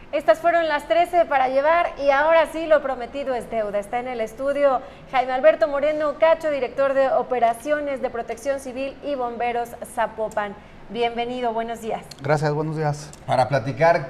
Estas fueron las 13 para llevar y ahora sí lo prometido es deuda. Está en el estudio Jaime Alberto Moreno Cacho, director de Operaciones de Protección Civil y Bomberos Zapopan. Bienvenido, buenos días. Gracias, buenos días. Para platicar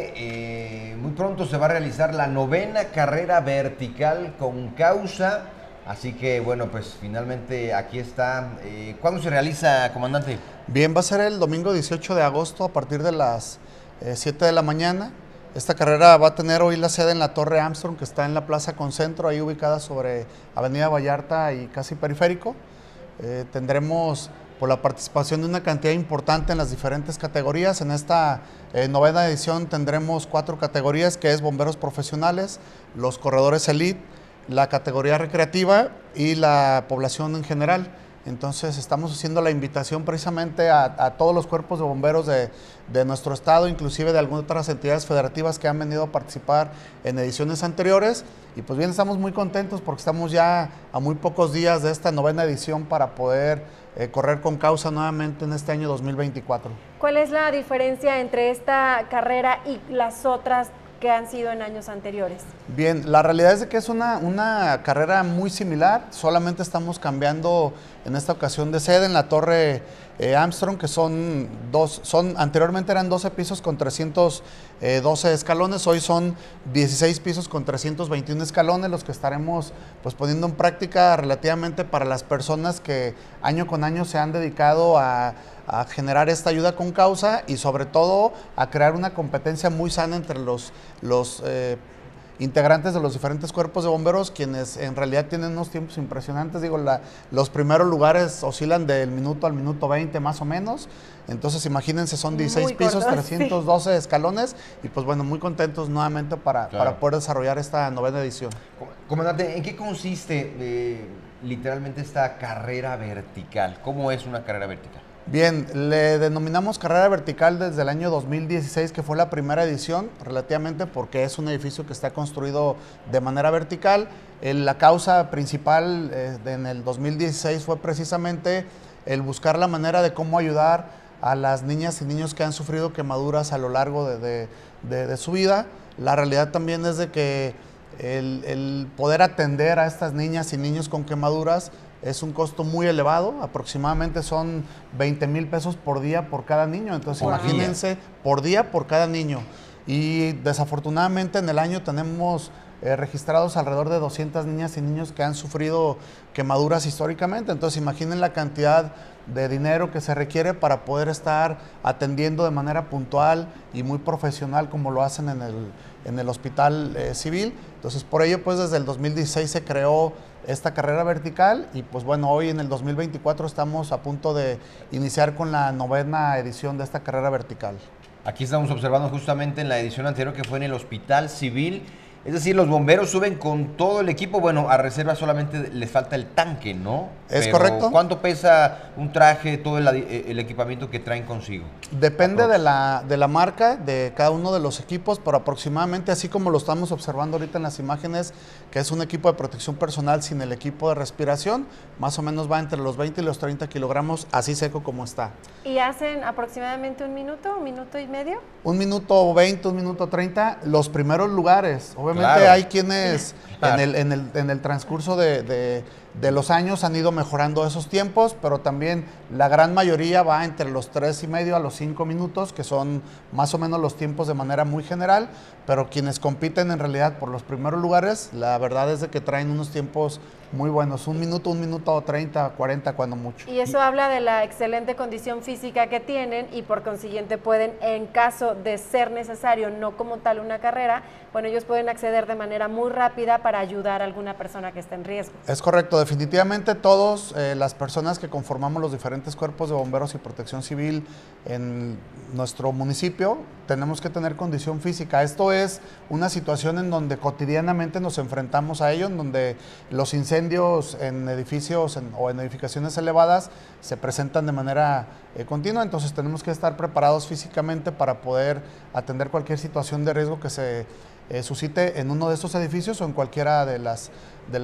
que muy pronto se va a realizar la 9ª carrera vertical con causa. Así que bueno, pues finalmente aquí está. ¿Cuándo se realiza, comandante? Bien, va a ser el domingo 18 de agosto a partir de las 7 de la mañana. Esta carrera va a tener hoy la sede en la Torre Armstrong, que está en la Plaza Concentro, ahí ubicada sobre Avenida Vallarta y casi Periférico. Tendremos por la participación de una cantidad importante en las diferentes categorías. En esta 9ª edición tendremos 4 categorías, que es bomberos profesionales, los corredores elite, la categoría recreativa y la población en general. Entonces estamos haciendo la invitación precisamente a todos los cuerpos de bomberos de nuestro estado, inclusive de algunas otras entidades federativas que han venido a participar en ediciones anteriores. Y pues bien, estamos muy contentos porque estamos ya a muy pocos días de esta 9ª edición para poder correr con causa nuevamente en este año 2024. ¿Cuál es la diferencia entre esta carrera y las otras que han sido en años anteriores? Bien, la realidad es de que es una carrera muy similar, solamente estamos cambiando en esta ocasión de sede en la Torre Armstrong, que anteriormente eran 12 pisos con 312 escalones, hoy son 16 pisos con 321 escalones, los que estaremos pues poniendo en práctica relativamente para las personas que año con año se han dedicado a generar esta ayuda con causa y sobre todo a crear una competencia muy sana entre los integrantes de los diferentes cuerpos de bomberos, quienes en realidad tienen unos tiempos impresionantes. Digo, los primeros lugares oscilan del minuto al minuto 20 más o menos. Entonces imagínense, son 16 pisos, 312 escalones y pues bueno, muy contentos nuevamente para poder desarrollar esta 9ª edición. Comandante, ¿en qué consiste literalmente esta carrera vertical? ¿Cómo es una carrera vertical? Bien, le denominamos carrera vertical desde el año 2016, que fue la primera edición, relativamente porque es un edificio que está construido de manera vertical. La causa principal en el 2016 fue precisamente el buscar la manera de cómo ayudar a las niñas y niños que han sufrido quemaduras a lo largo de su vida. La realidad también es de que el poder atender a estas niñas y niños con quemaduras es un costo muy elevado, aproximadamente son 20,000 pesos por día por cada niño, entonces imagínense, por día por cada niño. Y desafortunadamente en el año tenemos registrados alrededor de 200 niñas y niños que han sufrido quemaduras históricamente, entonces imaginen la cantidad de dinero que se requiere para poder estar atendiendo de manera puntual y muy profesional como lo hacen en el hospital civil. Entonces por ello pues desde el 2016 se creó esta carrera vertical y pues bueno, hoy en el 2024 estamos a punto de iniciar con la 9ª edición de esta carrera vertical. Aquí estamos observando justamente en la edición anterior que fue en el hospital civil. Es decir, los bomberos suben con todo el equipo. Bueno, a reserva solamente les falta el tanque, ¿no? Es correcto. ¿Cuánto pesa un traje, todo el equipamiento que traen consigo? Depende de la marca de cada uno de los equipos, pero aproximadamente, así como lo estamos observando ahorita en las imágenes, que es un equipo de protección personal sin el equipo de respiración, más o menos va entre los 20 y los 30 kilogramos, así seco como está. ¿Y hacen aproximadamente un minuto y medio? 1 minuto 20, 1 minuto 30, los primeros lugares. Obviamente hay quienes en el transcurso de los años han ido mejorando esos tiempos, pero también la gran mayoría va entre los 3,5 a los 5 minutos, que son más o menos los tiempos de manera muy general, pero quienes compiten en realidad por los primeros lugares, la verdad es de que traen unos tiempos muy buenos, 1 minuto 30, 40 cuando mucho. Y eso habla de la excelente condición física que tienen y por consiguiente pueden, en caso de ser necesario, no como tal una carrera, bueno, ellos pueden acceder de manera muy rápida para ayudar a alguna persona que esté en riesgo. Es correcto, definitivamente todos las personas que conformamos los diferentes cuerpos de bomberos y protección civil en nuestro municipio tenemos que tener condición física. Esto es una situación en donde cotidianamente nos enfrentamos a ello, en donde los incendios en edificios o en edificaciones elevadas se presentan de manera continua, entonces tenemos que estar preparados físicamente para poder atender cualquier situación de riesgo que se suscite en uno de estos edificios o en cualquiera de las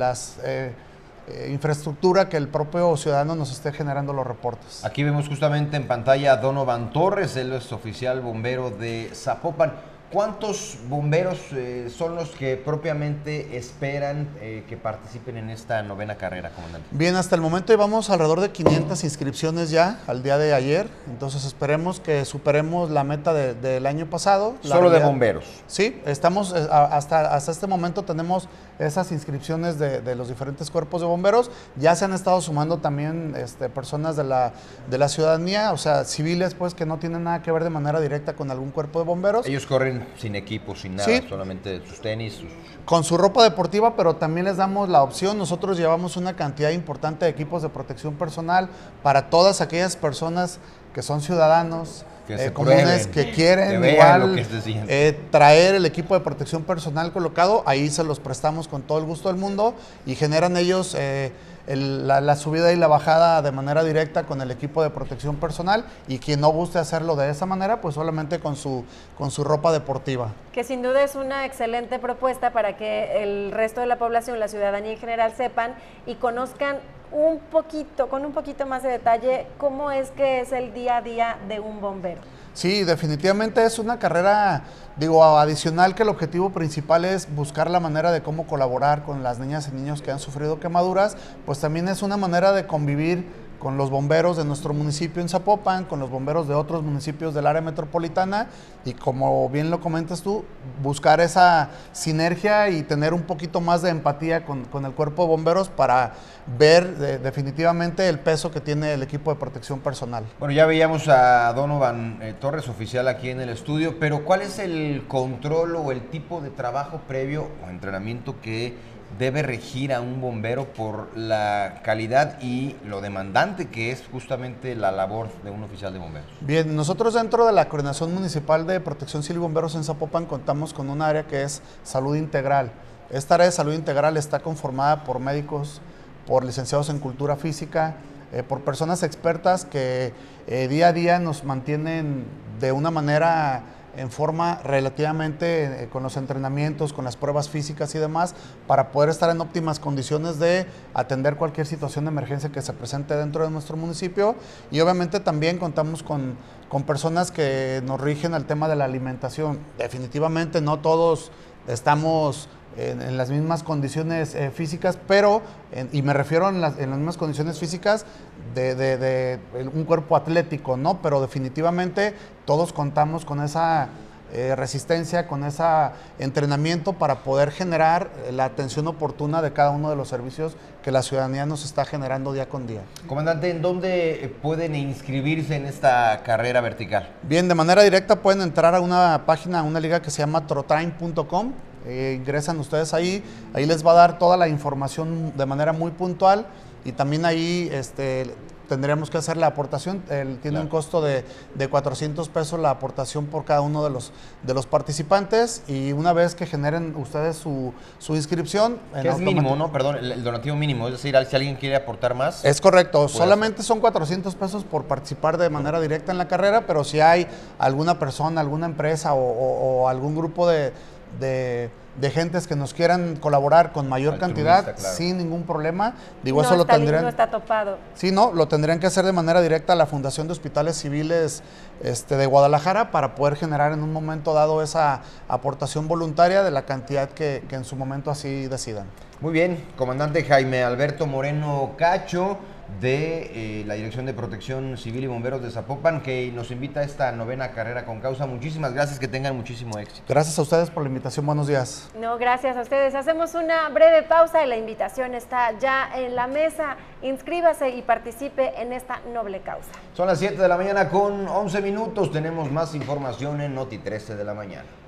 infraestructura que el propio ciudadano nos esté generando los reportes. Aquí vemos justamente en pantalla a Donovan Torres, él es oficial bombero de Zapopan. ¿Cuántos bomberos son los que propiamente esperan que participen en esta novena carrera, comandante? Bien, hasta el momento llevamos alrededor de 500 inscripciones ya al día de ayer, entonces esperemos que superemos la meta del año pasado. ¿Solo de bomberos? Sí, estamos, hasta este momento tenemos esas inscripciones de los diferentes cuerpos de bomberos. Ya se han estado sumando también personas de la ciudadanía, o sea, civiles pues que no tienen nada que ver de manera directa con algún cuerpo de bomberos. Ellos corren sin equipo, sin nada, sí, solamente sus tenis. Con su ropa deportiva, pero también les damos la opción. Nosotros llevamos una cantidad importante de equipos de protección personal para todas aquellas personas que son ciudadanos comunes, que quieren que igual traer el equipo de protección personal colocado. Ahí se los prestamos con todo el gusto del mundo y generan ellos la subida y la bajada de manera directa con el equipo de protección personal, y quien no guste hacerlo de esa manera, pues solamente con su ropa deportiva. Que sin duda es una excelente propuesta para que el resto de la población, la ciudadanía en general, sepan y conozcan con un poquito más de detalle cómo es que es el día a día de un bombero. Sí, definitivamente es una carrera, adicional, que el objetivo principal es buscar la manera de cómo colaborar con las niñas y niños que han sufrido quemaduras, pues también es una manera de convivir con los bomberos de nuestro municipio en Zapopan, con los bomberos de otros municipios del área metropolitana, y como bien lo comentas tú, buscar esa sinergia y tener un poquito más de empatía con el cuerpo de bomberos para ver definitivamente el peso que tiene el equipo de protección personal. Bueno, ya veíamos a Donovan Torres, oficial aquí en el estudio, pero ¿cuál es el control o el tipo de trabajo previo o entrenamiento que debe regir a un bombero por la calidad y lo demandante que es justamente la labor de un oficial de bomberos? Bien, nosotros dentro de la Coordinación Municipal de Protección Civil y Bomberos en Zapopan contamos con un área que es salud integral. Esta área de salud integral está conformada por médicos, por licenciados en cultura física, por personas expertas que día a día nos mantienen de una manera en forma relativamente con los entrenamientos, con las pruebas físicas y demás, para poder estar en óptimas condiciones de atender cualquier situación de emergencia que se presente dentro de nuestro municipio. Y obviamente también contamos con personas que nos rigen el tema de la alimentación. Definitivamente no todos estamos en las mismas condiciones físicas, pero, y me refiero en las mismas condiciones físicas de un cuerpo atlético, ¿no? Pero definitivamente todos contamos con esa resistencia, con ese entrenamiento para poder generar la atención oportuna de cada uno de los servicios que la ciudadanía nos está generando día con día. Comandante, ¿en dónde pueden inscribirse en esta carrera vertical? Bien, de manera directa pueden entrar a una página, a una liga que se llama trotrain.com. Ingresan ustedes ahí les va a dar toda la información de manera muy puntual, y también ahí tendríamos que hacer la aportación. Tiene un costo de 400 pesos la aportación por cada uno de los participantes, y una vez que generen ustedes su inscripción... Que es mínimo, ¿no? Perdón, el donativo mínimo, es decir, si alguien quiere aportar más... Es correcto, solamente son 400 pesos por participar de manera directa en la carrera, pero si hay alguna persona, alguna empresa o algún grupo de gentes que nos quieran colaborar con mayor cantidad, claro, sin ningún problema. Eso lo tendrían... No está topado. Sí, no, lo tendrían que hacer de manera directa a la Fundación de Hospitales Civiles de Guadalajara para poder generar en un momento dado esa aportación voluntaria de la cantidad que en su momento así decidan. Muy bien, comandante Jaime Alberto Moreno Cacho, de la Dirección de Protección Civil y Bomberos de Zapopan, que nos invita a esta novena carrera con causa. Muchísimas gracias, que tengan muchísimo éxito. Gracias a ustedes por la invitación, buenos días. No, gracias a ustedes. Hacemos una breve pausa y la invitación está ya en la mesa. Inscríbase y participe en esta noble causa. Son las 7 de la mañana con 11 minutos. Tenemos más información en Noti 13 de la mañana.